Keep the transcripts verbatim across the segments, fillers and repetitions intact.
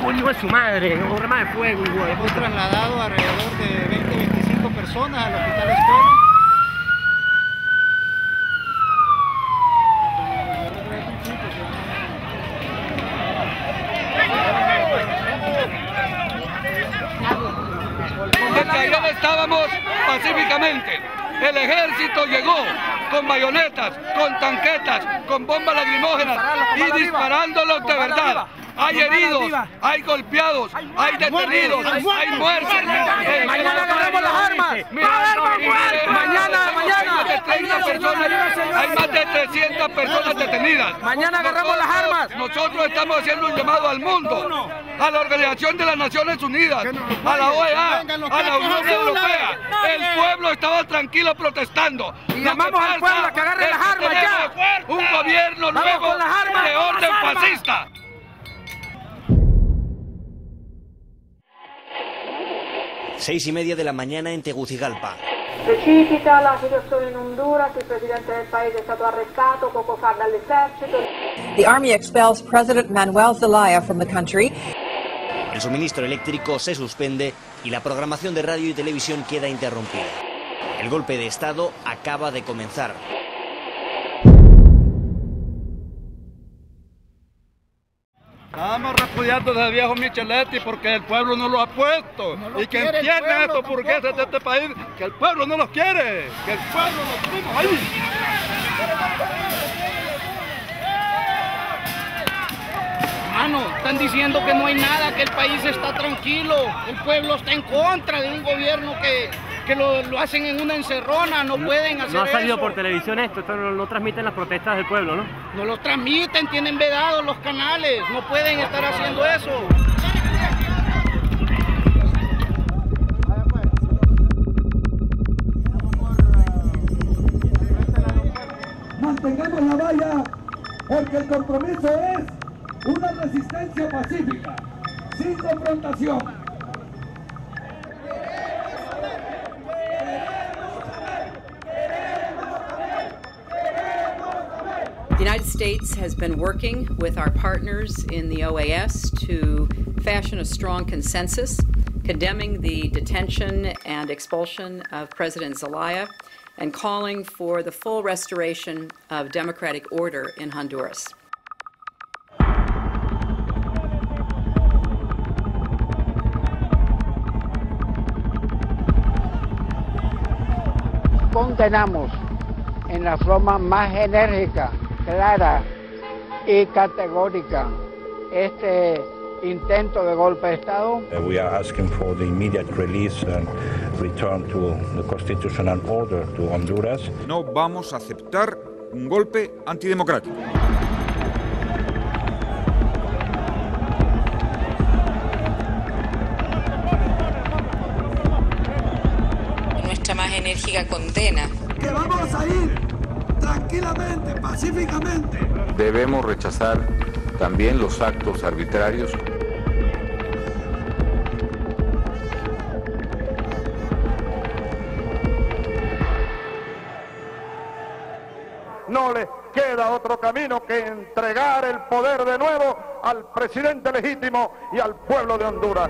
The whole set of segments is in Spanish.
Coño de su madre, un arma de fuego, igual. Hemos trasladado alrededor de veinte a veinticinco personas al hospital escuela. Desde ayer estábamos pacíficamente. El ejército llegó con bayonetas, con tanquetas, con bombas lacrimógenas y disparándolos de verdad. Hay heridos, hay golpeados, hay detenidos, hay muertos. Mañana agarramos las armas. Mañana, mañana. Hay más de trescientas personas detenidas. Mañana agarramos las armas. Nosotros estamos haciendo un llamado al mundo, a la Organización de las Naciones Unidas, a la O E A, a la Unión Europea. El pueblo estaba tranquilo protestando. Y llamamos al pueblo a que agarre las armas ya. Un gobierno nuevo de orden fascista. Seis y media de la mañana en Tegucigalpa. Precipita la situazione in Honduras, il presidente del paese è stato arrestato poco fa dall'esercito. The army expels President Manuel Zelaya from the country. El suministro eléctrico se suspende y la programación de radio y televisión queda interrumpida. El golpe de Estado acaba de comenzar. Estamos repudiando desde viejo Micheletti porque el pueblo no lo ha puesto. No lo y que entiendan estos burgueses de este país que el pueblo no los quiere, que el pueblo los tuvimos ahí. Hermano, están diciendo que no hay nada, que el país está tranquilo, el pueblo está en contra de un gobierno que, que lo, lo hacen en una encerrona, no pueden hacer eso. No ha salido por televisión esto, esto no, no transmiten las protestas del pueblo, ¿no? No los transmiten, tienen vedados los canales, no pueden estar haciendo eso. Mantengamos la valla, porque el compromiso es una resistencia pacífica, sin confrontación. The United States has been working with our partners in the O A S to fashion a strong consensus condemning the detention and expulsion of President Zelaya and calling for the full restoration of democratic order in Honduras. Condenamos en la forma más enérgica, clara y categórica este intento de golpe de Estado. We are asking for the immediate release and return to the constitutional order to Honduras. No vamos a aceptar un golpe antidemocrático. Nuestra más enérgica condena. Que vamos a ir tranquilamente, pacíficamente. Debemos rechazar también los actos arbitrarios. No les queda otro camino que entregar el poder de nuevo al presidente legítimo y al pueblo de Honduras.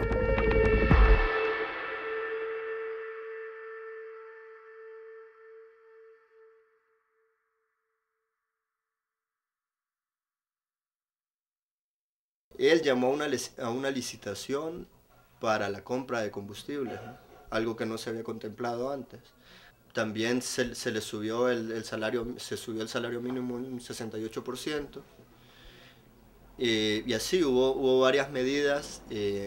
Él llamó a una, a una licitación para la compra de combustible, ¿no? Algo que no se había contemplado antes. También se, se le subió el, el salario, se subió el salario mínimo un sesenta y ocho por ciento. Eh, y así hubo, hubo varias medidas eh,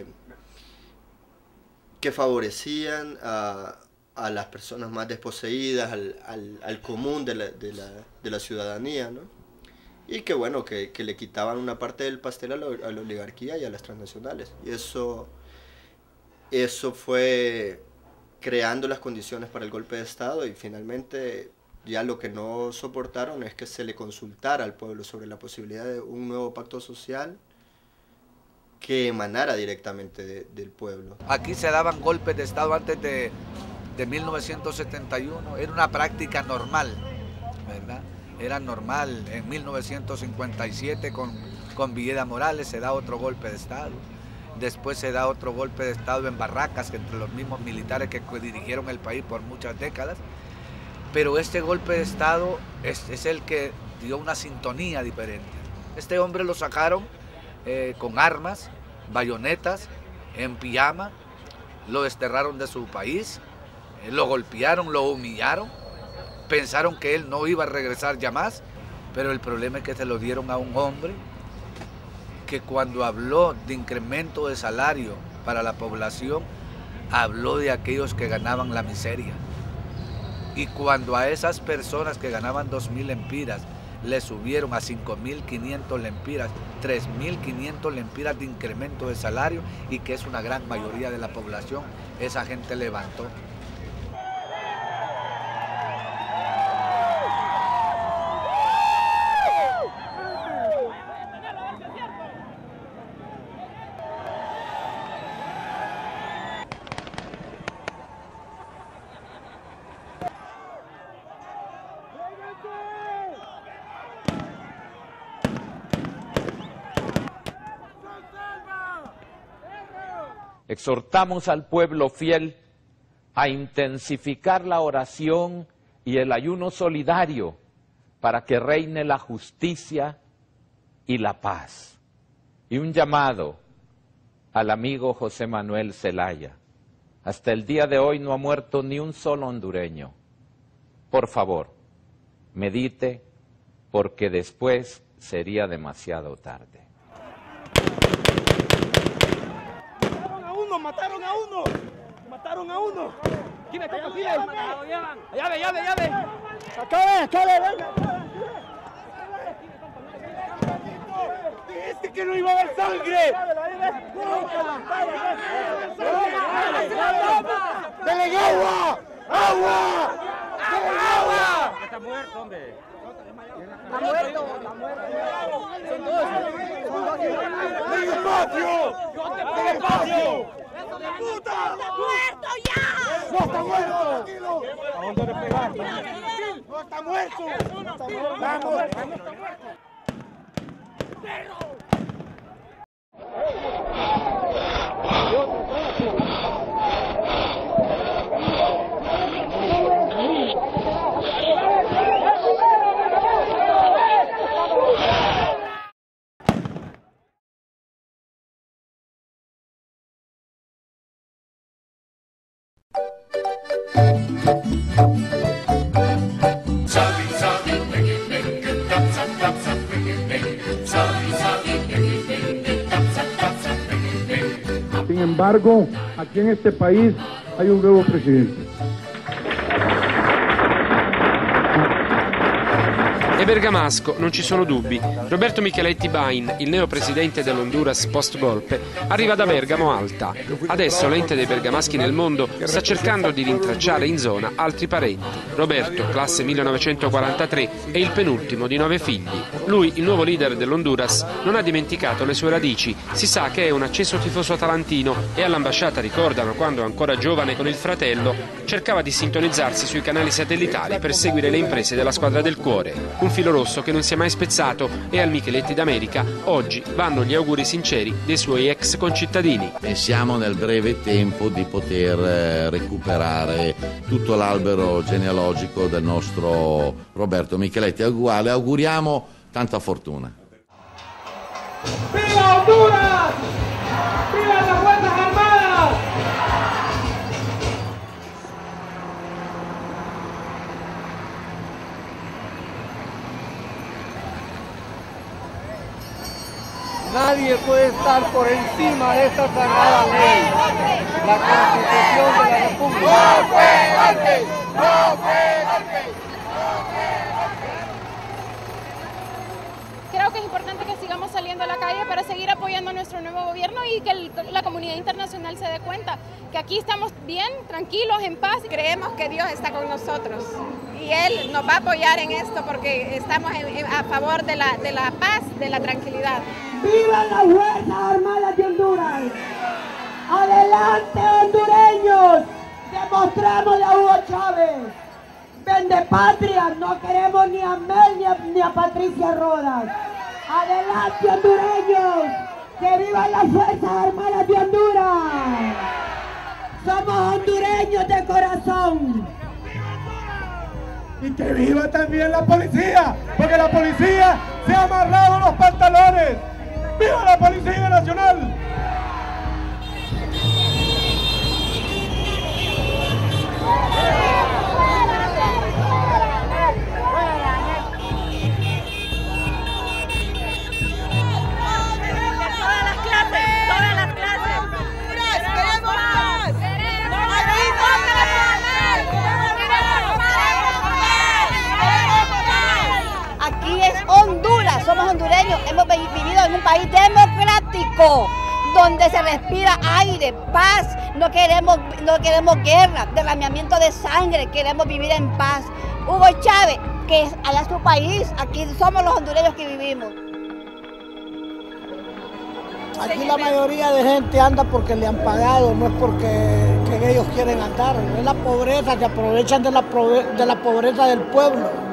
que favorecían a, a las personas más desposeídas, al, al, al común de la, de la, de la ciudadanía, ¿no? Y que bueno, que, que le quitaban una parte del pastel a la, a la oligarquía y a las transnacionales. Y eso, eso fue creando las condiciones para el golpe de Estado, y finalmente ya lo que no soportaron es que se le consultara al pueblo sobre la posibilidad de un nuevo pacto social que emanara directamente de, del pueblo. Aquí se daban golpes de Estado antes de, de mil novecientos setenta y uno, era una práctica normal, ¿verdad? Era normal. En mil novecientos cincuenta y siete con, con Villeda Morales se da otro golpe de Estado. después se da otro golpe de Estado en Barracas, entre los mismos militares que dirigieron el país por muchas décadas, pero este golpe de Estado es, es el que dio una sintonía diferente. Este hombre lo sacaron eh, con armas, bayonetas, en pijama, lo desterraron de su país, eh, lo golpearon, lo humillaron, pensaron que él no iba a regresar ya más, pero el problema es que se lo dieron a un hombre que cuando habló de incremento de salario para la población, habló de aquellos que ganaban la miseria. Y cuando a esas personas que ganaban dos mil lempiras le subieron a cinco mil quinientos lempiras, tres mil quinientos lempiras de incremento de salario, y que es una gran mayoría de la población, esa gente levantó. Exhortamos al pueblo fiel a intensificar la oración y el ayuno solidario para que reine la justicia y la paz. Y un llamado al amigo José Manuel Zelaya. Hasta el día de hoy no ha muerto ni un solo hondureño. Por favor, medite, porque después sería demasiado tarde. Mataron a uno, mataron a uno. ¿Quién me toca? ¿Quién? Llave, llave, llave. Acá ve, acá ve, venga. Dijiste que no iba a haber sangre. ¡Dele agua! ¡Agua! ¡Dele agua! Está muerto, hombre. Está muerto, está muerto. Son dos. ¡Dele espacio! ¡Dele espacio! ¡Puta! ¡Está muerto ya! ¡No está muerto! ¿A dónde le pegaste? ¡No está muerto! ¡Vamos! ¡Perro! Sin embargo, aquí en este país hay un nuevo presidente. È bergamasco, non ci sono dubbi. Roberto Micheletti Bain, il neopresidente dell'Honduras post-golpe, arriva da Bergamo Alta. Adesso l'ente dei bergamaschi nel mondo sta cercando di rintracciare in zona altri parenti. Roberto, classe millenovecentoquarantatré, è il penultimo di nove figli. Lui, il nuovo leader dell'Honduras, non ha dimenticato le sue radici. Si sa che è un acceso tifoso atalantino e all'ambasciata ricordano quando, ancora giovane con il fratello, cercava di sintonizzarsi sui canali satellitari per seguire le imprese della squadra del cuore. Un filo rosso che non si è mai spezzato, e al Micheletti d'America oggi vanno gli auguri sinceri dei suoi ex concittadini. Pensiamo nel breve tempo di poter recuperare tutto l'albero genealogico del nostro Roberto Micheletti, al quale auguriamo tanta fortuna. ¡Viva Honduras! ¡Viva las Fuerzas Armadas! Nadie puede estar por encima de esta sagrada ley, la Constitución de la República. ¡No fue golpe! ¡No fue golpe! Creo que es importante que sigamos saliendo a la calle para seguir apoyando a nuestro nuevo gobierno y que el, la comunidad internacional se dé cuenta que aquí estamos bien, tranquilos, en paz. Creemos que Dios está con nosotros y Él nos va a apoyar en esto porque estamos en, a favor de la, de la paz, de la tranquilidad. ¡Viva las Fuerzas Armadas de Honduras! ¡Adelante, hondureños! ¡Demostramos a Hugo Chávez! ¡Vende patria! No queremos ni a Mel ni a, ni a Patricia Rodas. ¡Adelante, hondureños! ¡Que vivan las Fuerzas Armadas de Honduras! ¡Somos hondureños de corazón! Y que viva también la policía, porque la policía se ha amarrado los pantalones. ¡Viva la Policía Nacional! Aquí es Honduras, somos hondureños, hemos vivido en un país democrático, donde se respira aire, paz, no queremos, no queremos guerra, derramamiento de sangre, queremos vivir en paz. Hugo Chávez, que es allá su país, aquí somos los hondureños que vivimos. Aquí la mayoría de gente anda porque le han pagado, no es porque que ellos quieren andar, es la pobreza, que aprovechan de la, de la pobreza del pueblo.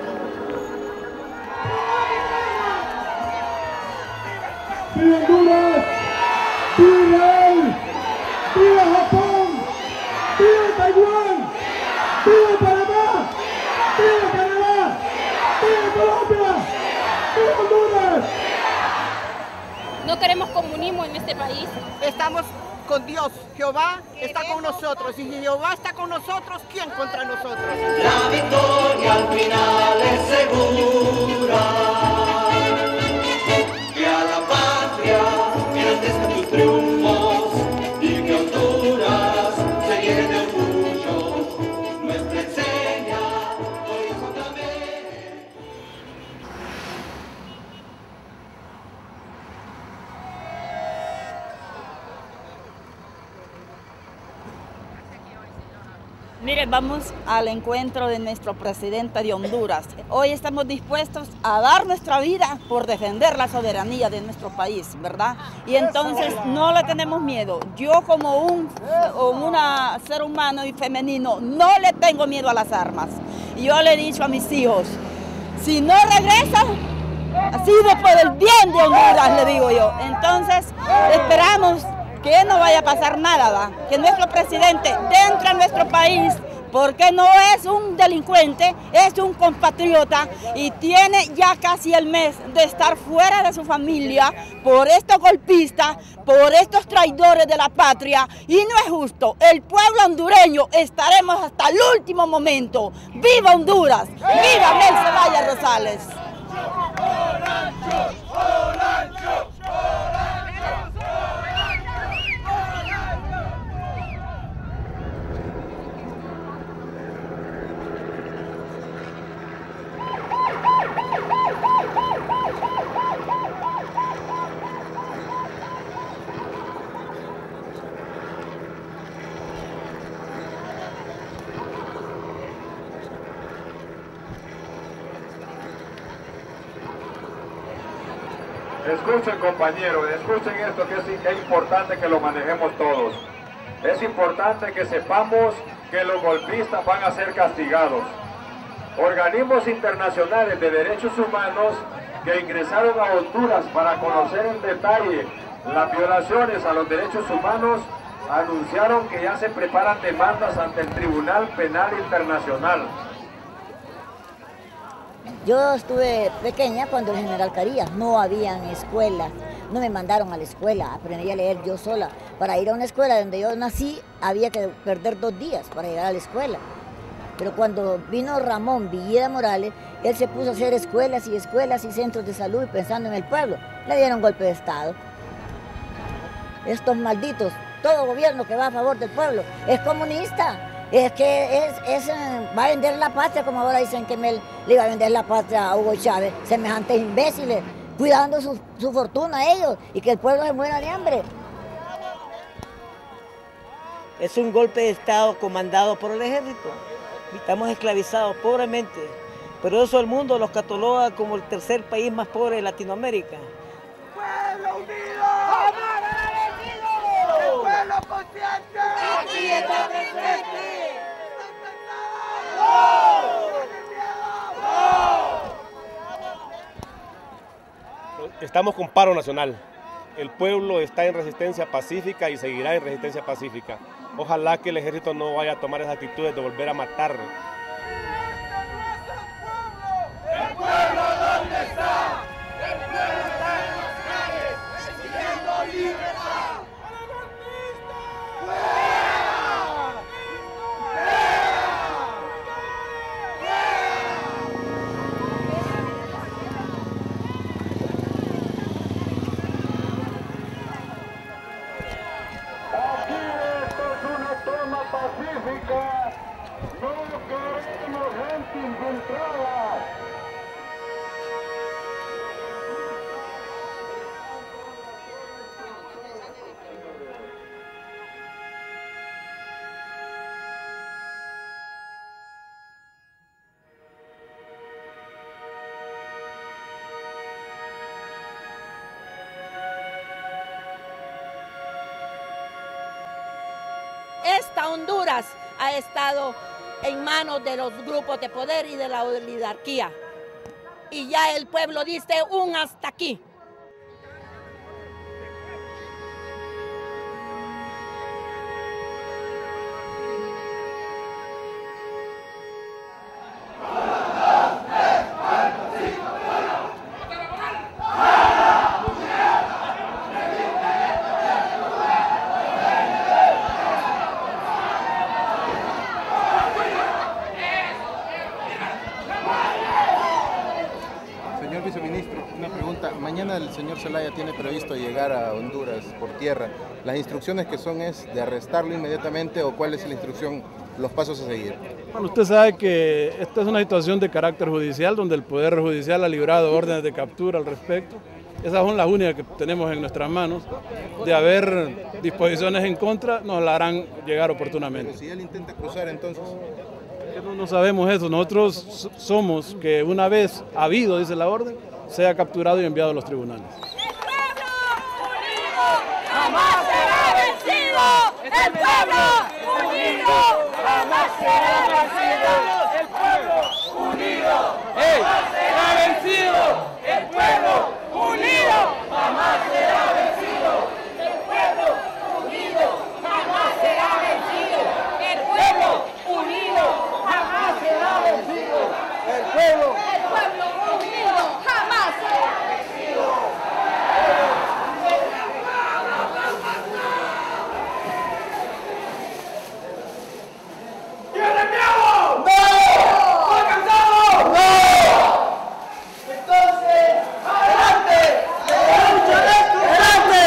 ¡Viva Honduras! ¡Viva Israel! ¡Viva Japón! ¡Viva Taiwán! ¡Viva Panamá! ¡Viva Canadá! ¡Viva Colombia! ¡Viva Honduras! No queremos comunismo en este país. Estamos con Dios. Jehová está con nosotros. Y si Jehová está con nosotros, ¿quién contra nosotros? La victoria al final es segura. Que a la patria enaltezcan tus triunfos y que Honduras se llene de orgullo. Nuestra enseña horizontamente. Mire, vamos al encuentro de nuestro presidente de Honduras. Hoy estamos dispuestos a dar nuestra vida por defender la soberanía de nuestro país, ¿verdad? Y entonces no le tenemos miedo. Yo como un una ser humano y femenino no le tengo miedo a las armas. Y yo le he dicho a mis hijos, si no regresa, ha sido por el bien de Honduras, le digo yo. Entonces esperamos que no vaya a pasar nada, ¿va? Que nuestro presidente entre a nuestro país, porque no es un delincuente, es un compatriota y tiene ya casi el mes de estar fuera de su familia por estos golpistas, por estos traidores de la patria, y no es justo. El pueblo hondureño estaremos hasta el último momento. ¡Viva Honduras! ¡Viva Mel Zelaya Rosales! Escuchen, compañeros, escuchen esto que es, es importante que lo manejemos todos. Es importante que sepamos que los golpistas van a ser castigados. Organismos internacionales de derechos humanos que ingresaron a Honduras para conocer en detalle las violaciones a los derechos humanos anunciaron que ya se preparan demandas ante el Tribunal Penal Internacional. Yo estuve pequeña cuando el general Carías, no habían escuelas, no me mandaron a la escuela, aprendí a leer yo sola. Para ir a una escuela donde yo nací había que perder dos días para llegar a la escuela. Pero cuando vino Ramón Villeda Morales, él se puso a hacer escuelas y escuelas y centros de salud pensando en el pueblo. Le dieron golpe de Estado. Estos malditos, todo gobierno que va a favor del pueblo es comunista. Es que es, es, va a vender la patria, como ahora dicen que me, le iba a vender la patria a Hugo Chávez, semejantes imbéciles, cuidando su, su fortuna ellos y que el pueblo se muera de hambre. Es un golpe de Estado comandado por el ejército. Estamos esclavizados pobremente. Pero eso el mundo los cataloga como el tercer país más pobre de Latinoamérica. ¡Pueblo unido! ¡Jamás agradecido! ¡El pueblo consciente! ¡Aquí está presente! Estamos con paro nacional. el pueblo está en resistencia pacífica y seguirá en resistencia pacífica. Ojalá que el ejército no vaya a tomar esas actitudes de volver a matar. ¿El pueblo dónde está? El pueblo está en las calles, exigiendo libertad. Pacífica, no queremos gente infiltrada. Esta Honduras ha estado en manos de los grupos de poder y de la oligarquía. Y ya el pueblo dice un hasta aquí. Señor viceministro, una pregunta. Mañana el señor Zelaya tiene previsto llegar a Honduras por tierra. ¿Las instrucciones que son es de arrestarlo inmediatamente o cuál es la instrucción, los pasos a seguir? Bueno, usted sabe que esta es una situación de carácter judicial donde el Poder Judicial ha librado órdenes de captura al respecto. Esas son las únicas que tenemos en nuestras manos. De haber disposiciones en contra, nos la harán llegar oportunamente. Pero si él intenta cruzar, entonces... No, no sabemos eso. Nosotros somos que una vez habido, dice la orden, sea capturado y enviado a los tribunales. ¡Jamás será vencido! ¡El pueblo unido! ¡Jamás será vencido! ¡El pueblo unido! ¡Jamás será vencido! ¡El pueblo unido! ¡Jamás será vencido! ¡El pueblo unido! ¡Jamás será vencido! ¡El pueblo unido! ¡Jamás será vencido! ¡El pueblo! ¡El pueblo unido! ¡Jamás será vencido! ¿Tienen miedo? ¡No! ¿Están cansados? ¡No! Entonces, ¡adelante! ¡Adelante!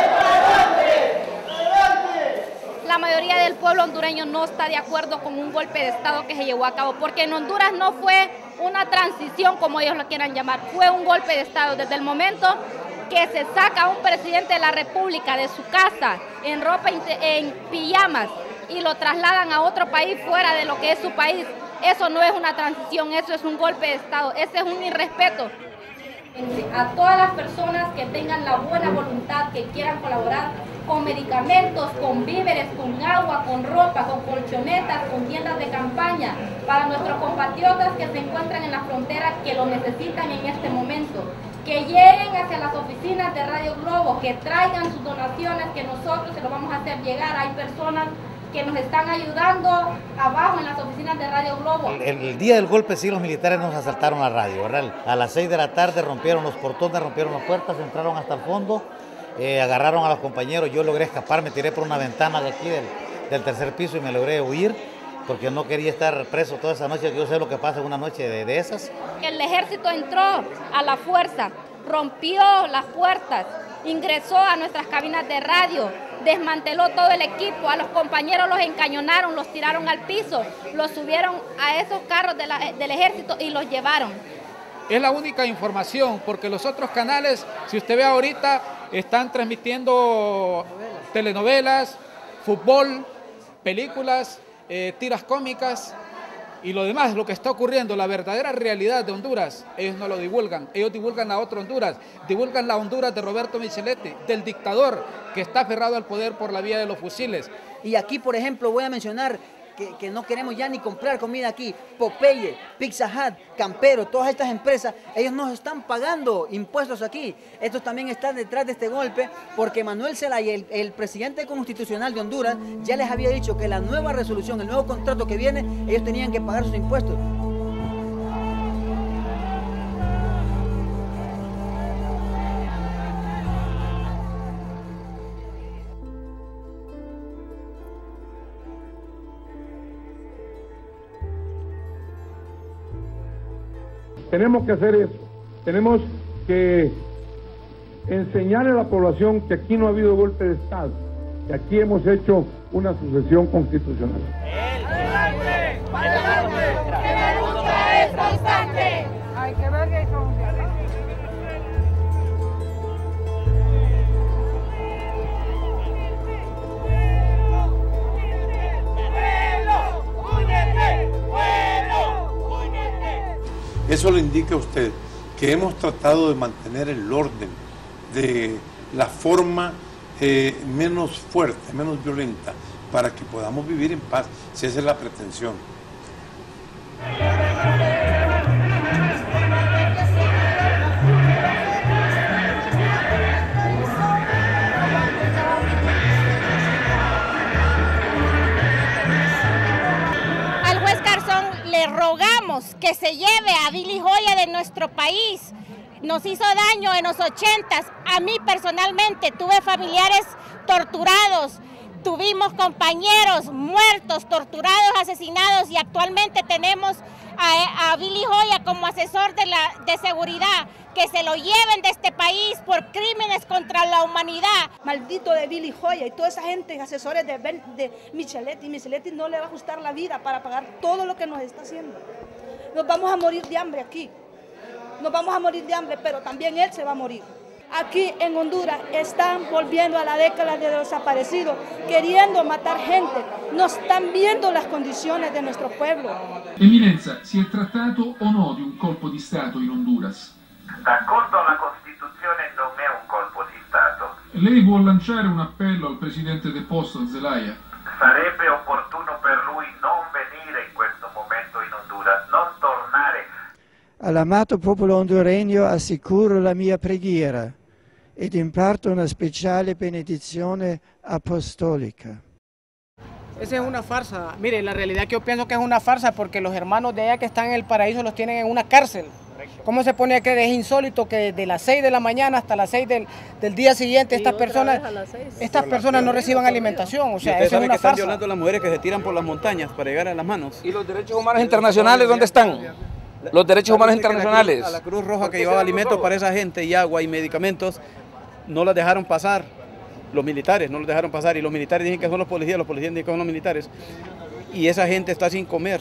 ¡Adelante! La mayoría del pueblo hondureño no está de acuerdo con un golpe de Estado que se llevó a cabo, porque en Honduras no fue una transición, como ellos lo quieran llamar, fue un golpe de Estado. Desde el momento que se saca a un presidente de la República de su casa en ropa, en pijamas, y lo trasladan a otro país fuera de lo que es su país, eso no es una transición, eso es un golpe de Estado, ese es un irrespeto. A todas las personas que tengan la buena voluntad, que quieran colaborar con medicamentos, con víveres, con agua, con ropa, con colchonetas, con tiendas de campaña, para nuestros compatriotas que se encuentran en la frontera, que lo necesitan en este momento, que lleguen hacia las oficinas de Radio Globo, que traigan sus donaciones, que nosotros se lo vamos a hacer llegar. Hay personas que nos están ayudando abajo en las oficinas de Radio Globo. El, el día del golpe sí los militares nos asaltaron la radio, ¿verdad? A las seis de la tarde rompieron los portones, rompieron las puertas, entraron hasta el fondo, eh, agarraron a los compañeros, yo logré escapar, me tiré por una ventana de aquí del, del tercer piso y me logré huir porque no quería estar preso toda esa noche, yo sé lo que pasa en una noche de, de esas. El ejército entró a la fuerza, rompió las puertas, ingresó a nuestras cabinas de radio, desmanteló todo el equipo, a los compañeros los encañonaron, los tiraron al piso, los subieron a esos carros de la, del ejército y los llevaron. Es la única información, porque los otros canales, si usted ve ahorita, están transmitiendo telenovelas, fútbol, películas, eh, tiras cómicas y lo demás, lo que está ocurriendo, la verdadera realidad de Honduras, ellos no lo divulgan, ellos divulgan la otra Honduras, divulgan la Honduras de Roberto Micheletti, del dictador que está aferrado al poder por la vía de los fusiles. Y aquí, por ejemplo, voy a mencionar que, que no queremos ya ni comprar comida aquí. Popeye, Pizza Hut, Campero, todas estas empresas, ellos nos están pagando impuestos aquí. Estos también están detrás de este golpe porque Manuel Zelaya, el, el presidente constitucional de Honduras, ya les había dicho que la nueva resolución, el nuevo contrato que viene, ellos tenían que pagar sus impuestos. Tenemos que hacer eso, tenemos que enseñarle a la población que aquí no ha habido golpe de Estado, que aquí hemos hecho una sucesión constitucional. Hay que ver que son. Eso le indica a usted que hemos tratado de mantener el orden de la forma eh, menos fuerte, menos violenta, para que podamos vivir en paz, si esa es la pretensión. Al juez Garzón le rogamos que se lleve a Billy Joya de nuestro país. Nos hizo daño en los ochentas. A mí personalmente tuve familiares torturados, tuvimos compañeros muertos, torturados, asesinados y actualmente tenemos a, a Billy Joya como asesor de, la, de seguridad. Que se lo lleven de este país por crímenes contra la humanidad. Maldito de Billy Joya y toda esa gente, asesores de, ben, de Micheletti. Micheletti no le va a ajustar la vida para pagar todo lo que nos está haciendo. Nos vamos a morir de hambre aquí. Nos vamos a morir de hambre, pero también él se va a morir. Aquí en Honduras están volviendo a la década de los desaparecidos, queriendo matar gente. No están viendo las condiciones de nuestro pueblo. Eminenza, si è trattato o no di un colpo di Stato in Honduras? D'accordo alla Costituzione non è un colpo di Stato. Lei vuol lanciare un appello al presidente deposto Zelaya? Sarebbe opportuno per lui non venire in questo momento in Honduras, non tornare. All'amato popolo honduregno assicuro la mia preghiera ed imparto una speciale benedizione apostolica. Esa es una farsa. Mire, la realidad que yo pienso que es una farsa porque los hermanos de allá que están en el paraíso los tienen en una cárcel. ¿Cómo se pone a creer? Es insólito que desde las seis de la mañana hasta las seis del, del día siguiente estas personas, estas personas no reciban alimentación. O sea, eso es una que están farsa. violando a las mujeres que se tiran por las montañas para llegar a las manos. ¿Y los derechos humanos internacionales dónde están? Los derechos humanos internacionales. A la Cruz Roja que llevaba alimentos para esa gente y agua y medicamentos, no las dejaron pasar. Los militares no los dejaron pasar y los militares dicen que son los policías, los policías dicen que son los militares. Y esa gente está sin comer.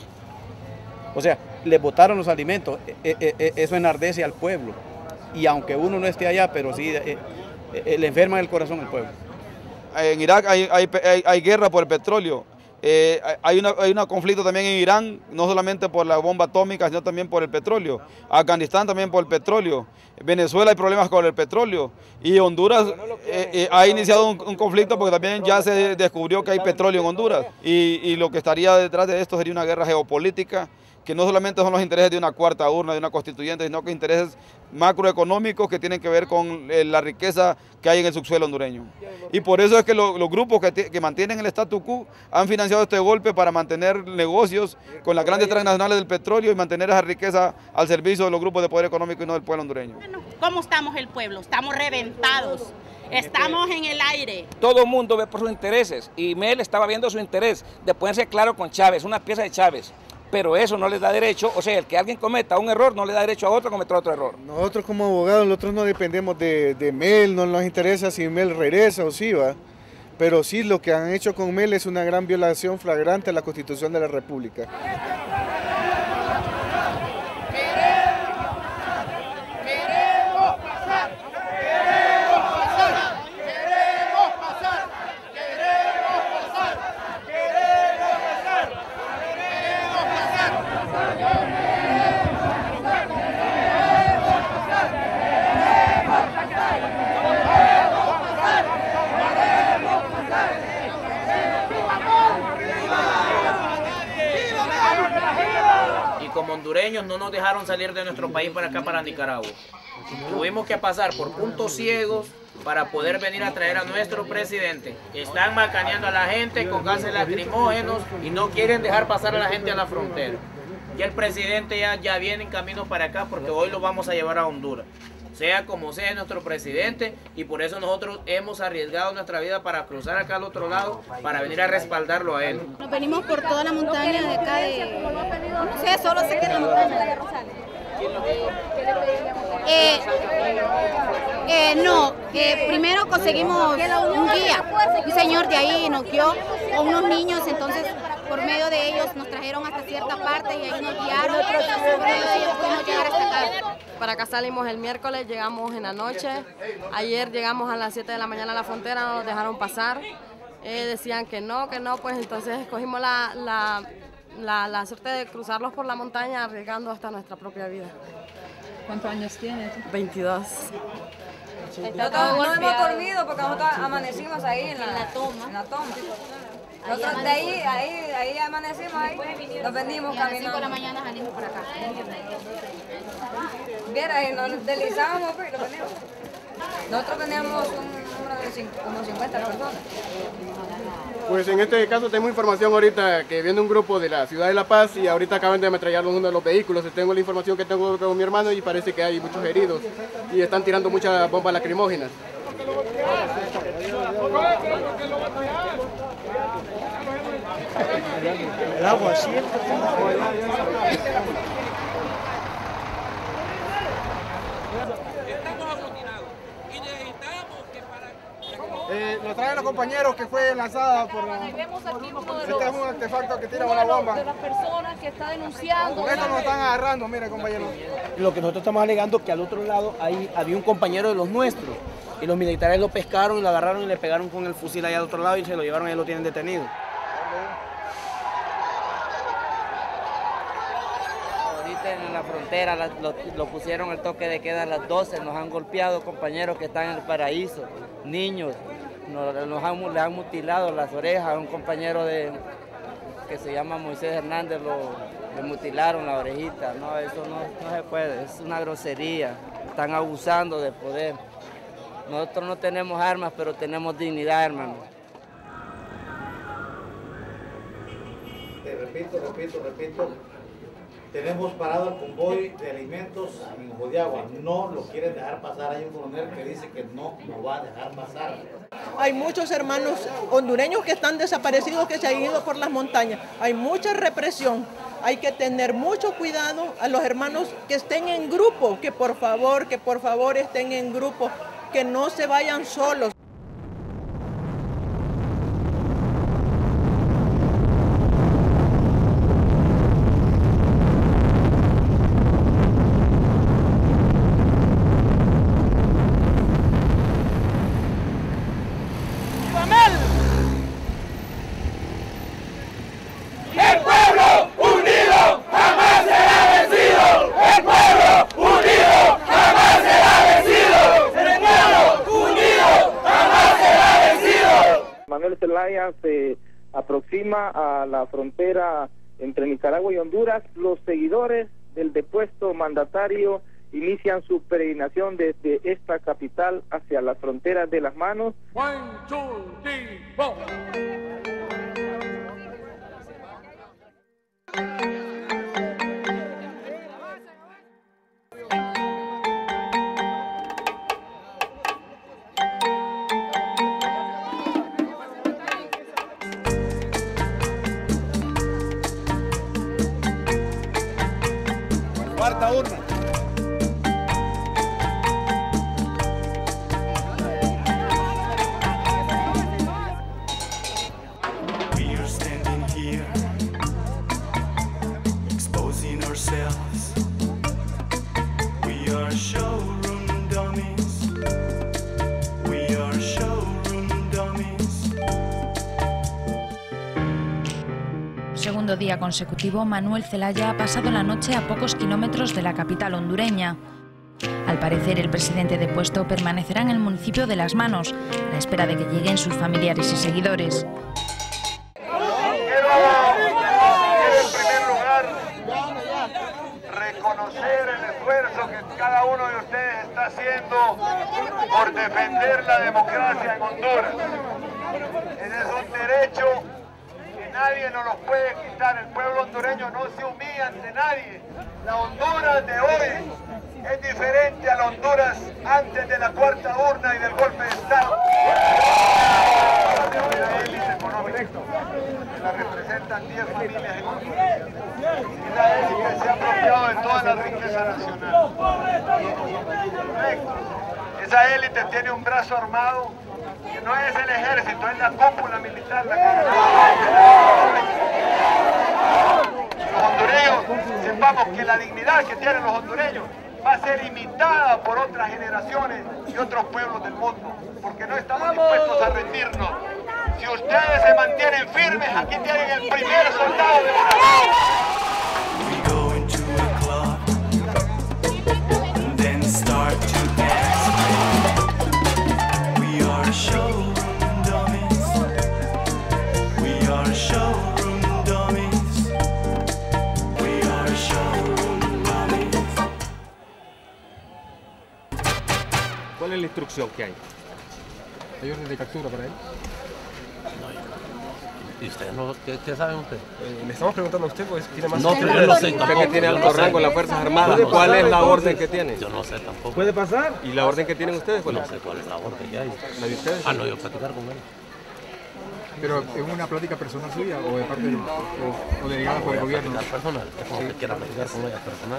O sea, les botaron los alimentos. E, e, e, eso enardece al pueblo. Y aunque uno no esté allá, pero sí eh, eh, le enferma el corazón al pueblo. En Irak hay, hay, hay, hay guerra por el petróleo. Eh, hay, una, hay un conflicto también en Irán, no solamente por la bomba atómica, sino también por el petróleo. Afganistán también por el petróleo. Venezuela hay problemas con el petróleo. Y Honduras eh, eh, ha iniciado un, un conflicto porque también ya se descubrió que hay petróleo en Honduras. Y, y lo que estaría detrás de esto sería una guerra geopolítica, que no solamente son los intereses de una cuarta urna, de una constituyente, sino que intereses macroeconómicos que tienen que ver con eh, la riqueza que hay en el subsuelo hondureño. Y por eso es que lo, los grupos que, que mantienen el statu quo han financiado este golpe para mantener negocios con las grandes transnacionales del petróleo y mantener esa riqueza al servicio de los grupos de poder económico y no del pueblo hondureño. ¿Cómo estamos el pueblo? Estamos reventados, estamos en el aire. Todo el mundo ve por sus intereses y Mel estaba viendo su interés de ponerse claro con Chávez, una pieza de Chávez. Pero eso no les da derecho, o sea, el que alguien cometa un error no le da derecho a otro a cometer otro error. Nosotros como abogados, nosotros no dependemos de, de Mel, no nos interesa si Mel regresa o sí va, pero sí lo que han hecho con Mel es una gran violación flagrante a la Constitución de la República. hondureños no nos dejaron salir de nuestro país para acá, para Nicaragua. Tuvimos que pasar por puntos ciegos para poder venir a traer a nuestro presidente. Están macaneando a la gente con gases lacrimógenos y no quieren dejar pasar a la gente a la frontera. Ya el presidente ya, ya viene en camino para acá porque hoy lo vamos a llevar a Honduras. Sea como sea nuestro presidente, y por eso nosotros hemos arriesgado nuestra vida para cruzar acá al otro lado, para venir a respaldarlo a él. Nos venimos por toda la montaña de acá de... No sé, solo sé que es la montaña de Rosales. Eh, eh, no, eh, primero conseguimos un guía, un señor de ahí nos guió con unos niños, entonces por medio de ellos nos trajeron hasta cierta parte y ahí nos guiaron, por medio de ellos pudimos llegar hasta acá. Para acá salimos el miércoles, llegamos en la noche, ayer llegamos a las siete de la mañana a la frontera, no nos dejaron pasar, eh, decían que no, que no, pues entonces escogimos la, la, la, la suerte de cruzarlos por la montaña arriesgando hasta nuestra propia vida. ¿Cuántos años tienes? veintidós. Nosotros no hemos dormido porque nosotros amanecimos ahí en la, en la toma. En la toma. Nosotros de ahí, ahí, ahí amanecimos, ahí nos venimos caminando. A las cinco de la mañana salimos por acá. Viera, y nos deslizamos y nos venimos. Nosotros teníamos un número de cinco, como cincuenta personas. Pues en este caso tengo información ahorita que viene un grupo de la ciudad de La Paz y ahorita acaban de ametrallar uno de los vehículos. Tengo la información que tengo con mi hermano y parece que hay muchos heridos y están tirando muchas bombas lacrimógenas. El agua, sí. Eh, nos traen los compañeros que fue lanzada por la... Vemos aquí uno de este los, es un artefacto que tira uno una de los- bomba. de las personas que está denunciando. Con esto nos están agarrando, mire compañeros. Lo que nosotros estamos alegando que al otro lado ahí había un compañero de los nuestros y los militares lo pescaron y lo agarraron y le pegaron con el fusil allá al otro lado y se lo llevaron y lo tienen detenido. Ahorita en la frontera la- lo, lo pusieron el toque de queda a las doce, nos han golpeado compañeros que están en el paraíso, niños, nos, nos han, le han mutilado las orejas a un compañero de, que se llama Moisés Hernández, lo, le mutilaron la orejita, no, eso no, no se puede, es una grosería, están abusando de poder. Nosotros no tenemos armas, pero tenemos dignidad, hermano. Te repito, repito, repito. Tenemos parado el convoy de alimentos en Ojo de Agua. No lo quieren dejar pasar. Hay un coronel que dice que no lo va a dejar pasar. Hay muchos hermanos hondureños que están desaparecidos, que se han ido por las montañas. Hay mucha represión. Hay que tener mucho cuidado a los hermanos que estén en grupo, que por favor, que por favor estén en grupo, que no se vayan solos. ¡El pueblo unido jamás será vencido! ¡El pueblo unido jamás será vencido! ¡El pueblo unido jamás será vencido! Manuel Zelaya se aproxima a la frontera entre Nicaragua y Honduras. Los seguidores del depuesto mandatario inician su peregrinación desde esta capital hacia las fronteras de Las Manos. One, two, three, four. Cuarta urna. We are standing here, exposing ourselves. We are showroom dummies. We are showroom dummies. Segundo día consecutivo, Manuel Zelaya ha pasado la noche a pocos kilómetros de la capital hondureña. Al parecer, el presidente depuesto permanecerá en el municipio de Las Manos, a la espera de que lleguen sus familiares y seguidores. En primer lugar, cada uno de ustedes está haciendo por defender la democracia en Honduras. Ese es un derecho que nadie nos lo puede quitar. El pueblo hondureño no se humilla ante nadie. La Honduras de hoy es diferente a la Honduras antes de la cuarta urna y del golpe de Estado. De la élite económica, que la representan diez familias en Honduras. Y la élite se ha apropiado de toda la riqueza nacional. Correcto. Esa élite tiene un brazo armado que no es el ejército, es la cúpula militar la que los hondureños sepamos que la dignidad que tienen los hondureños va a ser imitada por otras generaciones y otros pueblos del mundo, porque no estamos dispuestos a rendirnos. Si ustedes se mantienen firmes, aquí tienen el primer soldado de la ¿Cuál es la instrucción que hay? ¿Hay orden de captura para él? ¿Y ustedes no? ¿Qué, qué saben ustedes? Eh, le estamos preguntando a usted, pues tiene más... No, pero yo no sé Usted tampoco. que tiene alto Yo no rango sé. en las Fuerzas Armadas, ¿Puede ¿cuál pasar, es la entonces? orden que tiene? Yo no sé tampoco. ¿Puede pasar? ¿Y la orden que tienen ustedes? ¿Cuál No es? sé cuál es la orden que hay. ¿La de ustedes? Ah, no, yo platicar con él. ¿Pero es una plática personal suya o de parte del, o, o delegada por el gobierno? Platicar personal, es como que quiera platicar con ella personal.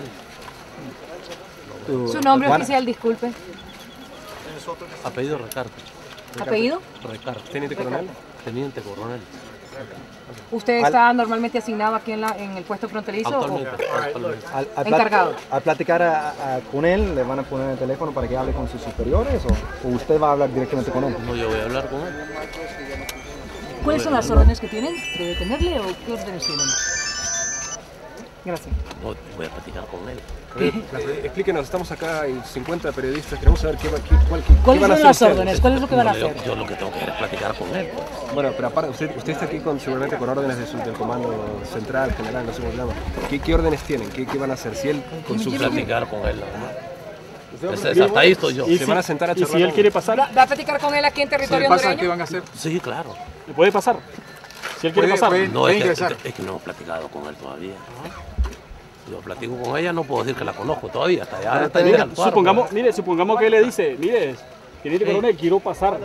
Su nombre oficial, disculpe. Apellido Ricardo. ¿Apellido? Ricardo. ¿Teniente coronel? Teniente coronel. ¿Usted está normalmente asignado aquí en, la, en el puesto fronterizo? Actualmente. o- actualmente. Al, al Encargado. plat- al platicar a- a- con él, ¿le van a poner el teléfono para que hable con sus superiores o, o usted va a hablar directamente con él? No, yo voy a hablar con él. ¿Cuáles son las órdenes que tienen? ¿De detenerle o qué órdenes tienen? Gracias. No, voy a platicar con él. Explíquenos, estamos acá, hay cincuenta periodistas, queremos saber qué, va- qué, cuál, qué, ¿Cuáles qué van a son hacer las ustedes. órdenes? ¿Cuál es lo que van a No, yo- hacer? Yo lo que tengo que hacer es platicar con él. Bueno, pero aparte, usted, usted está aquí con, seguramente con órdenes de su- del comando central, general, no sé cómo se llama. ¿Qué, qué órdenes tienen? ¿Qué, qué van a hacer? Si él con su Platicar con él, ¿no? Es- es- hasta ahí estoy yo. ¿Y se van a sentar a ¿Y si charlar él con- quiere pasar? ¿Va, va a platicar con él aquí en territorio hondureño? van a hacer? Sí, claro. ¿Le puede pasar? Si él quiere pasar. No, es que, es que- es que no hemos platicado con él todavía. Yo platico con ella, no puedo decir que la conozco todavía, hasta allá. hasta llegar al Tuaro, supongamos, ¿verdad? mire, supongamos que él le dice, mire, teniente coronel, quiero pasar.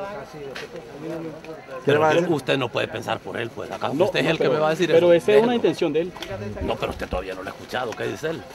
Pero yo- usted no puede pensar por él, pues acá No, usted es no, el pero- que me va a decir pero eso. esa es una Déjelo. intención de él. No, pero usted todavía no lo ha escuchado, ¿qué dice él?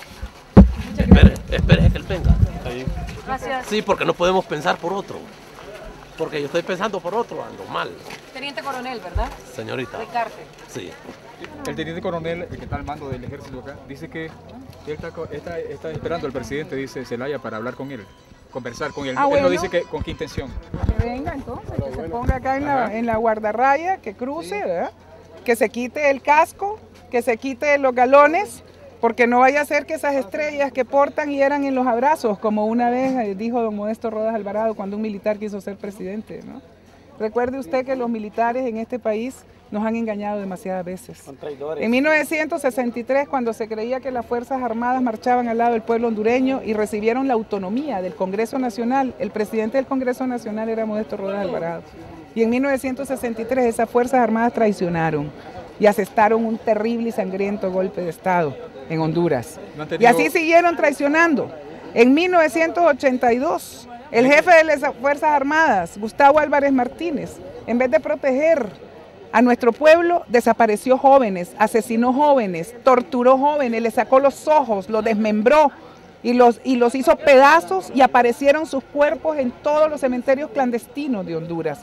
Espere, espere que él venga. Gracias. Sí, porque no podemos pensar por otro. Porque yo estoy pensando por otro, ando mal, Teniente coronel, ¿verdad? señorita. Ricarte. Sí. El teniente coronel, el que está al mando del ejército acá, dice que él está, co- está, está esperando al presidente, dice Zelaya, para hablar con él, conversar con él. Ah, él bueno. no dice que, con qué intención. Que venga entonces, que se ponga acá en la, en la guardarraya, que cruce, ¿verdad? Que se quite el casco, que se quite los galones, porque no vaya a ser que esas estrellas que portan hieran en los abrazos, como una vez eh, dijo don Modesto Rodas Alvarado cuando un militar quiso ser presidente, ¿no? Recuerde usted que los militares en este país nos han engañado demasiadas veces. En mil novecientos sesenta y tres, cuando se creía que las Fuerzas Armadas marchaban al lado del pueblo hondureño y recibieron la autonomía del Congreso Nacional, el presidente del Congreso Nacional era Modesto Rodas Alvarado. Y en mil novecientos sesenta y tres esas Fuerzas Armadas traicionaron y asestaron un terrible y sangriento golpe de Estado en Honduras. No han Y tenido- así siguieron traicionando. En mil novecientos ochenta y dos, el jefe de las Fuerzas Armadas, Gustavo Álvarez Martínez, en vez de proteger a nuestro pueblo, desapareció jóvenes, asesinó jóvenes, torturó jóvenes, les sacó los ojos, los desmembró y los, y los hizo pedazos y aparecieron sus cuerpos en todos los cementerios clandestinos de Honduras.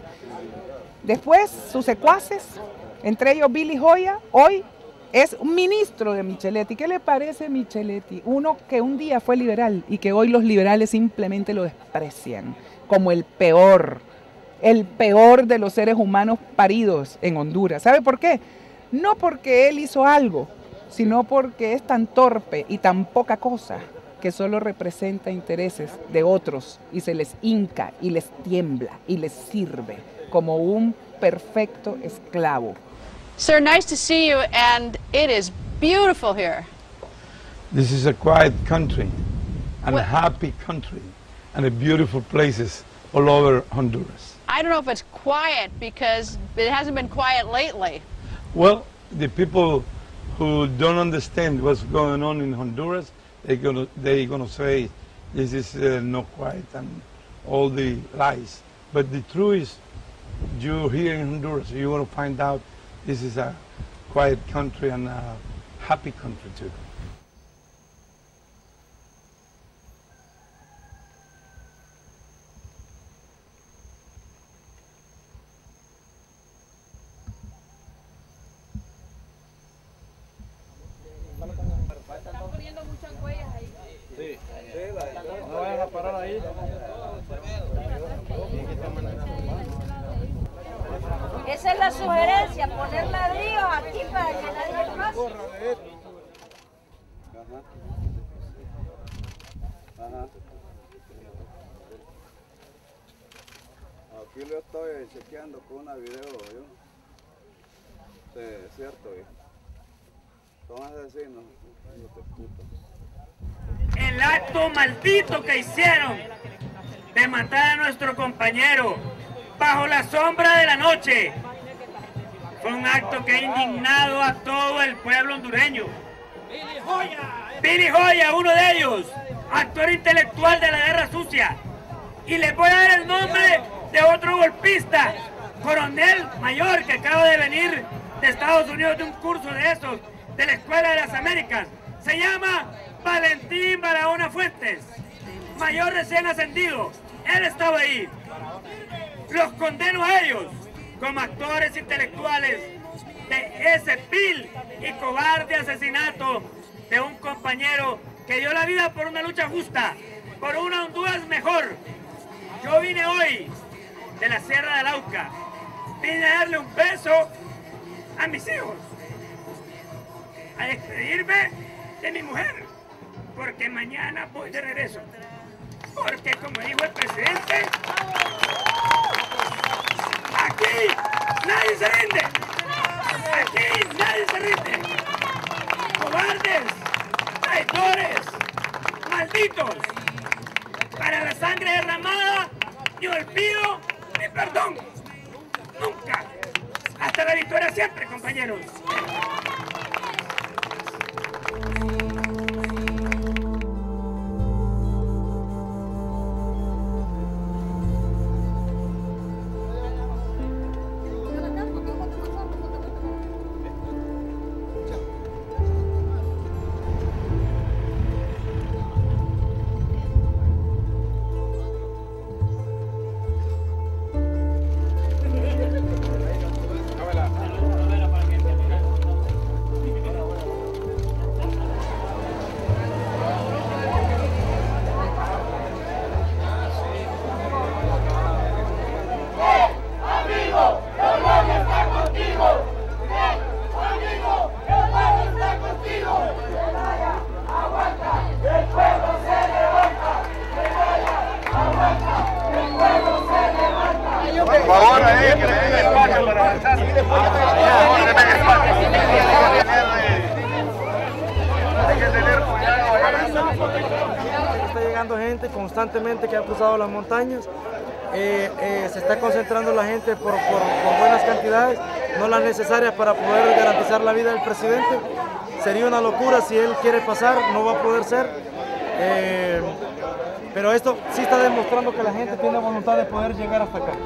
Después, sus secuaces, entre ellos Billy Joya, hoy es un ministro de Micheletti. ¿Qué le parece Micheletti? Uno que un día fue liberal y que hoy los liberales simplemente lo desprecian como el peor, el peor de los seres humanos paridos en Honduras. ¿Sabe por qué? No porque él hizo algo, sino porque es tan torpe y tan poca cosa que solo representa intereses de otros y se les hinca y les tiembla y les sirve como un perfecto esclavo. Sir, nice to see you, and it is beautiful here. This is a quiet country. and a happy country and a beautiful places all over Honduras. I don't know if it's quiet because it hasn't been quiet lately. Well, the people who don't understand what's going on in Honduras, they're gonna they're gonna say this is uh, not quiet and all the lies. But the truth is, you here in Honduras, you want to find out this is a quiet country and a happy country too. Están poniendo muchas huellas ahí. Sí, no vayan a parar ahí. Esa es la sugerencia, poner ladrillos aquí para que nadie pase. Ajá. Aquí lo estoy chequeando con una video, ¿yo? Sí, es cierto, ¿eh? Son asesinos. El acto maldito que hicieron de matar a nuestro compañero bajo la sombra de la noche fue un acto que ha indignado a todo el pueblo hondureño. Billy Joya, uno de ellos, actor intelectual de la guerra sucia. Y les voy a dar el nombre de otro golpista, coronel mayor que acaba de venir de Estados Unidos de un curso de esos, de la Escuela de las Américas. Se llama Valentín Barahona Fuentes, mayor recién ascendido. Él estaba ahí. Los condeno a ellos como actores intelectuales de ese vil y cobarde asesinato de un compañero que dio la vida por una lucha justa, por una Honduras mejor. Yo vine hoy de la Sierra de Lauca, vine a darle un beso a mis hijos, a despedirme de mi mujer, porque mañana voy de regreso. Porque como dijo el presidente, aquí nadie se rinde, aquí nadie se rinde. Cobardes, traidores, malditos, para la sangre derramada, ni olvido ni perdón, nunca. Hasta la victoria siempre, compañeros. Por favor, ahí, que le den espacio para avanzar. Por favor, denme espacio. Hay que tener cuidado. Está llegando gente constantemente que ha cruzado las montañas. Eh, eh, se está concentrando la gente por, por, por buenas cantidades, no las necesarias para poder garantizar la vida del presidente. Sería una locura si él quiere pasar, no va a poder ser. Eh, pero esto sí está demostrando que la gente tiene voluntad de poder llegar hasta acá.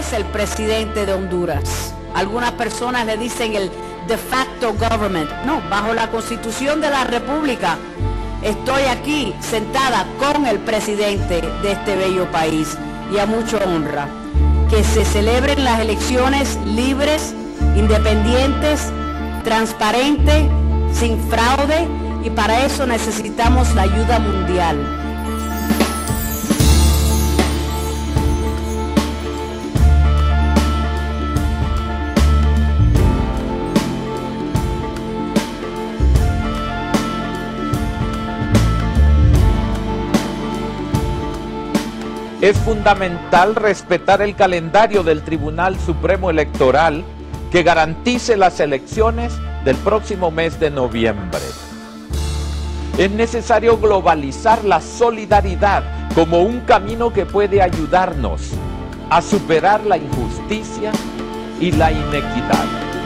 es el presidente de Honduras. Algunas personas le dicen el de facto government. No, bajo la Constitución de la República estoy aquí sentada con el presidente de este bello país y a mucha honra. Que se celebren las elecciones libres, independientes, transparentes, sin fraude, y para eso necesitamos la ayuda mundial. Es fundamental respetar el calendario del Tribunal Supremo Electoral que garantice las elecciones del próximo mes de noviembre. Es necesario globalizar la solidaridad como un camino que puede ayudarnos a superar la injusticia y la inequidad.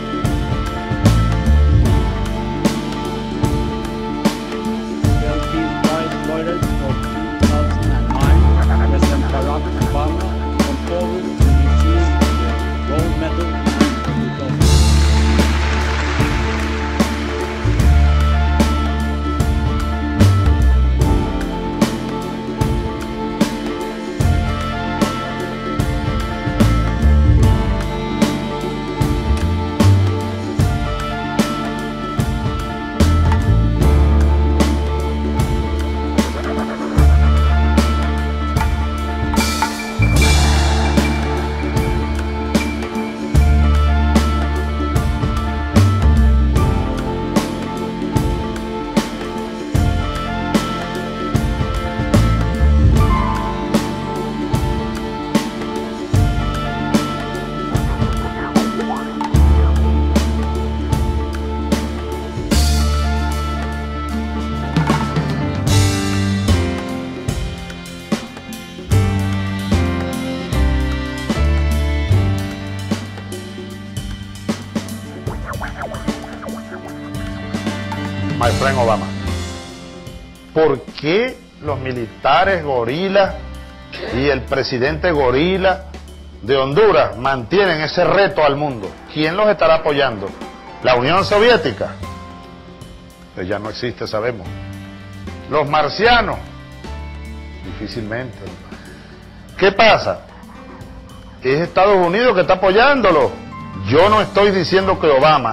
My friend Obama. ¿Por qué los militares gorilas y el presidente gorila de Honduras mantienen ese reto al mundo? ¿Quién los estará apoyando? ¿La Unión Soviética? Pues ya no existe, sabemos. ¿Los marcianos? Difícilmente. ¿Qué pasa? Es Estados Unidos que está apoyándolo. Yo no estoy diciendo que Obama,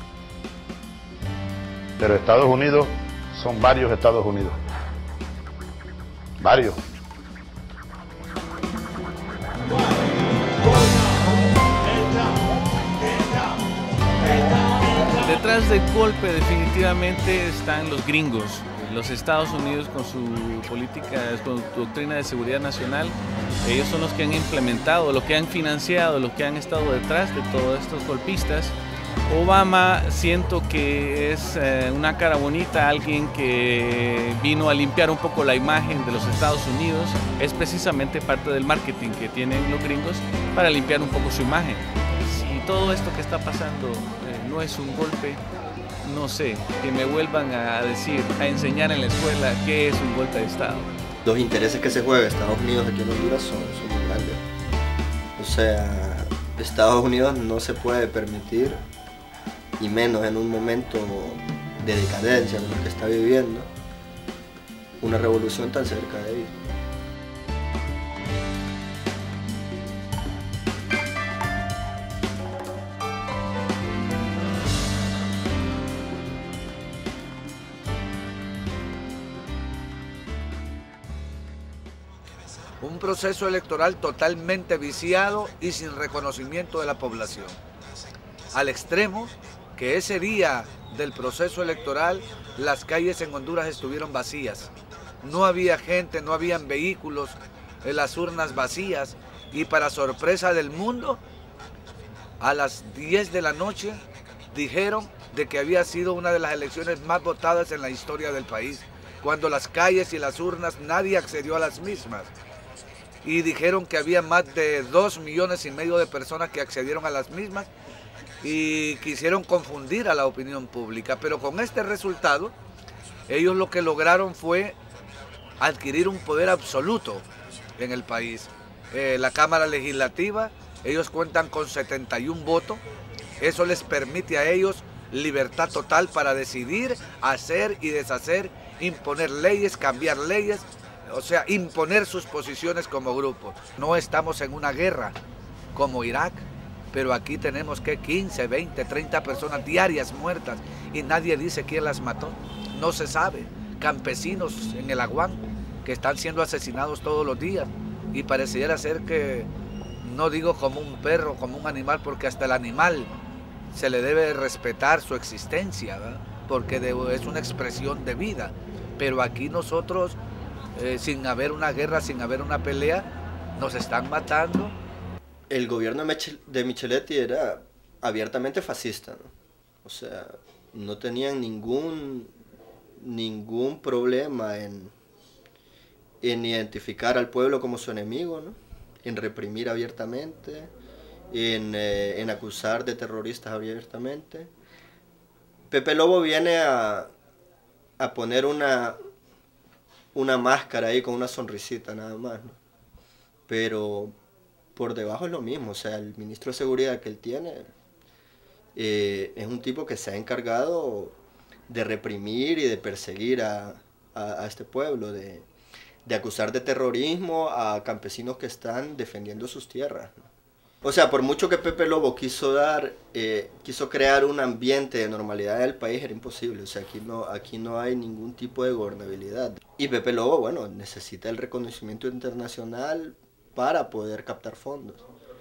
pero Estados Unidos son varios Estados Unidos. Varios. Detrás del golpe definitivamente están los gringos. Los Estados Unidos con su política, con su doctrina de seguridad nacional, ellos son los que han implementado, los que han financiado, los que han estado detrás de todos estos golpistas. Obama siento que es eh, una cara bonita, alguien que vino a limpiar un poco la imagen de los Estados Unidos, es precisamente parte del marketing que tienen los gringos para limpiar un poco su imagen. Si todo esto que está pasando eh, no es un golpe, no sé, que me vuelvan a decir, a enseñar en la escuela qué es un golpe de Estado. Los intereses que se juega Estados Unidos aquí en Honduras son, son muy grandes. O sea, Estados Unidos no se puede permitir, y menos en un momento de decadencia como el que está viviendo, una revolución tan cerca de ellos. Un proceso electoral totalmente viciado y sin reconocimiento de la población. Al extremo que ese día del proceso electoral las calles en Honduras estuvieron vacías. No había gente, no habían vehículos, las urnas vacías, y para sorpresa del mundo, a las diez de la noche dijeron de que había sido una de las elecciones más votadas en la historia del país, cuando las calles y las urnas nadie accedió a las mismas. Y dijeron que había más de dos millones y medio de personas que accedieron a las mismas y quisieron confundir a la opinión pública. Pero con este resultado, ellos lo que lograron fue adquirir un poder absoluto en el país. Eh, la Cámara Legislativa Ellos cuentan con setenta y un votos. Eso les permite a ellos libertad total para decidir, hacer y deshacer, imponer leyes, cambiar leyes, o sea, imponer sus posiciones como grupo. No estamos en una guerra como Irak, pero aquí tenemos que quince, veinte, treinta personas diarias muertas y nadie dice quién las mató. No se sabe. Campesinos en el Aguán que están siendo asesinados todos los días y pareciera ser que, no digo como un perro, como un animal, porque hasta el animal se le debe respetar su existencia, ¿verdad? Porque de, es una expresión de vida. Pero aquí nosotros, eh, sin haber una guerra, sin haber una pelea, nos están matando. El gobierno de Micheletti era abiertamente fascista, ¿no? O sea, no tenían ningún, ningún problema en, en identificar al pueblo como su enemigo, ¿no? En reprimir abiertamente, en, eh, en acusar de terroristas abiertamente. Pepe Lobo viene a, a poner una, una máscara ahí con una sonrisita nada más, ¿no? Pero por debajo es lo mismo. O sea, el ministro de Seguridad que él tiene eh, es un tipo que se ha encargado de reprimir y de perseguir a, a, a este pueblo, de, de acusar de terrorismo a campesinos que están defendiendo sus tierras, ¿no? O sea, por mucho que Pepe Lobo quiso dar, eh, quiso crear un ambiente de normalidad en el país, era imposible. O sea, aquí no, aquí no hay ningún tipo de gobernabilidad. Y Pepe Lobo, bueno, necesita el reconocimiento internacional para poder captar fondos.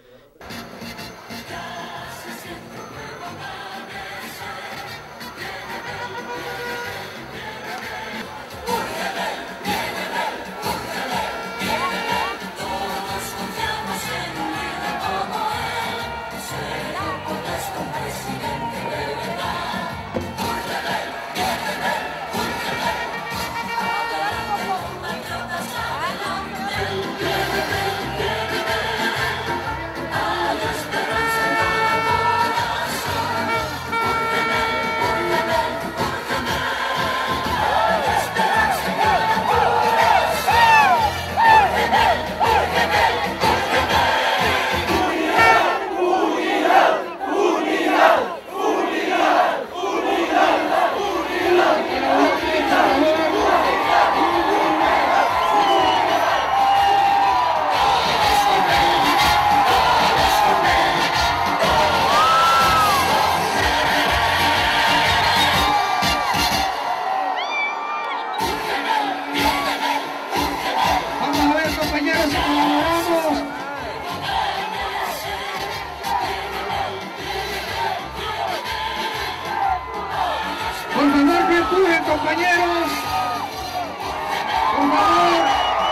Por favor, que empujen, compañeros. Por favor.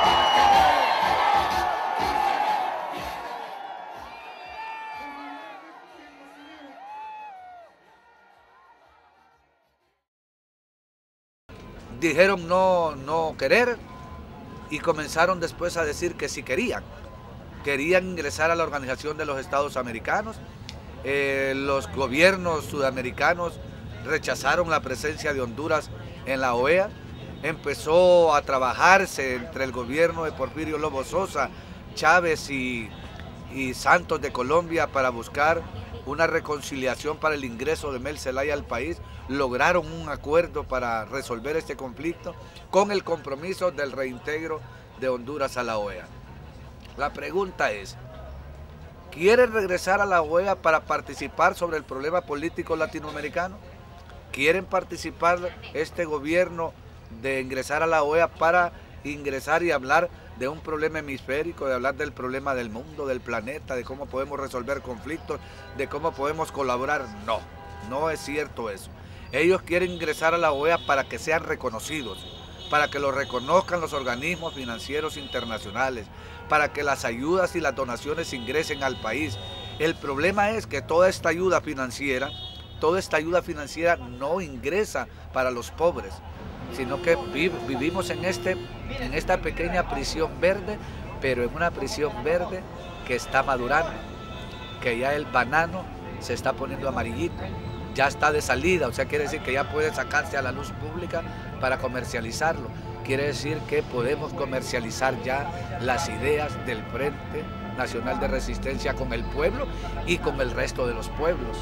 Dijeron no, no querer y comenzaron después a decir que sí querían. Querían ingresar a la Organización de los Estados Americanos. Eh, los gobiernos sudamericanos rechazaron la presencia de Honduras en la O E A. Empezó a trabajarse entre el gobierno de Porfirio Lobo Sosa, Chávez y, y Santos de Colombia para buscar una reconciliación para el ingreso de Mel Zelaya al país. Lograron un acuerdo para resolver este conflicto con el compromiso del reintegro de Honduras a la O E A. La pregunta es, ¿quieren regresar a la O E A para participar sobre el problema político latinoamericano? ¿Quieren participar este gobierno de ingresar a la O E A para ingresar y hablar de un problema hemisférico, de hablar del problema del mundo, del planeta, de cómo podemos resolver conflictos, de cómo podemos colaborar? No, no es cierto eso. Ellos quieren ingresar a la O E A para que sean reconocidos, para que lo reconozcan los organismos financieros internacionales, para que las ayudas y las donaciones ingresen al país. El problema es que toda esta ayuda financiera, toda esta ayuda financiera no ingresa para los pobres, sino que viv vivimos en, este, en esta pequeña prisión verde, pero en una prisión verde que está madurando, que ya el banano se está poniendo amarillito, ya está de salida, o sea, quiere decir que ya puede sacarse a la luz pública para comercializarlo. Quiere decir que podemos comercializar ya las ideas del Frente Nacional de Resistencia con el pueblo y con el resto de los pueblos.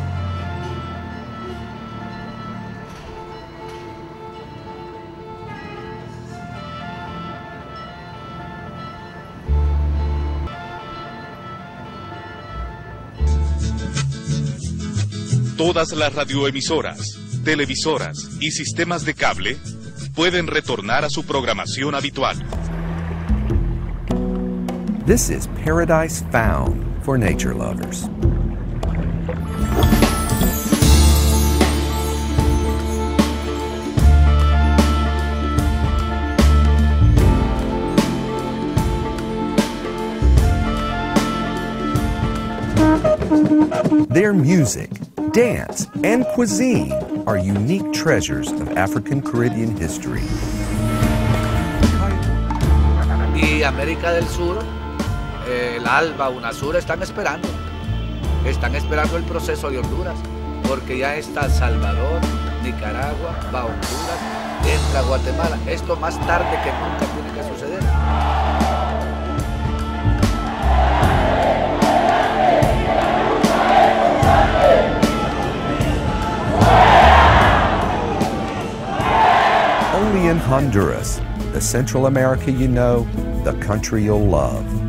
Todas las radioemisoras, televisoras y sistemas de cable pueden retornar a su programación habitual. This is Paradise Found for nature lovers. Their music, dance, and cuisine are unique treasures of African Caribbean history. Y América del Sur, eh, el ALBA, UNASUR están esperando. Están esperando el proceso de Honduras, porque ya está Salvador, Nicaragua, va Honduras, entra Guatemala. Esto más tarde que nunca tiene que suceder. Only in Honduras, the Central America you know, the country you'll love.